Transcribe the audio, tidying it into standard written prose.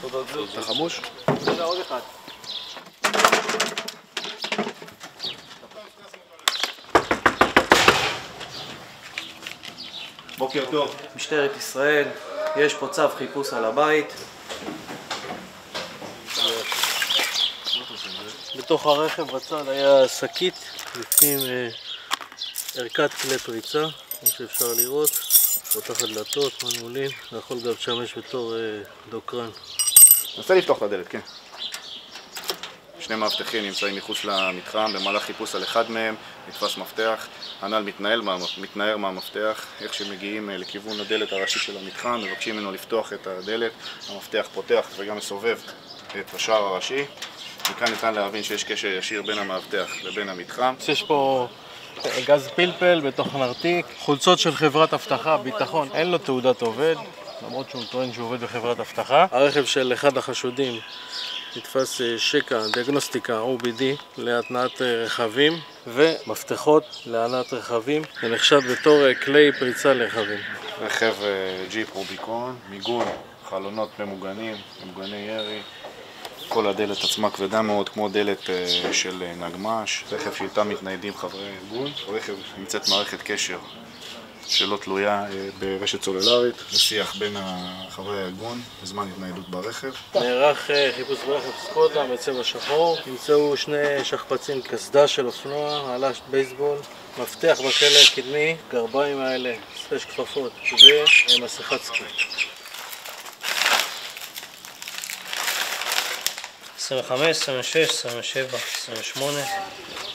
אתה חמוש? עוד אחד. בוקר טוב. משטרת ישראל, יש פה צו חיפוש על הבית. בתוך הרכב בצד היה שקית לפנים ערכת כלי פריצה, כמו שאפשר לראות, פותחת דלתות, מנעולים, זה יכול גם לשמש בתור דוקרן. נסה לפתוח את הדלת, כן. שני מאבטחים נמצאים מחוץ למתחם, במהלך חיפוש על אחד מהם נתפס מפתח, הנ"ל מתנער מהמפתח. איך שמגיעים לכיוון הדלת הראשית של המתחם, מבקשים ממנו לפתוח את הדלת, המפתח פותח וגם מסובב את השער הראשי. מכאן ניתן להבין שיש קשר ישיר בין המאבטח לבין המתחם. יש פה גז פלפל בתוך נרתיק, חולצות של חברת אבטחה, ביטחון, אין לו תעודת עובד, למרות שהוא טוען שהוא עובד בחברת אבטחה. הרכב של אחד החשודים נתפס שקע, דיאגנוסטיקה OBD להתנעת רכבים ומפתחות להנעת רכבים. זה נחשב בתור כלי פריצה לרכבים. רכב ג'יפ רוביקון, מיגון, חלונות ממוגנים, ממוגני ירי. כל הדלת עצמה כבדה מאוד, כמו דלת של נגמ"ש. רכב שאיתה מתניידים חברי הארגון. ברכב נמצאת מערכת קשר שלא תלויה ברשת סולולרית, לשיח בין חברי הארגון בזמן התניידות ברכב. נערך חיפוש ברכב סקודה בצבע שחור. נמצאו שני שכפ"צים, קסדה של אופנוע, עלה בייסבול, מפתח בכלא הקדמי, גרביים האלה, ספש כפפות ומסכת סקי. 25, 26, 27, 28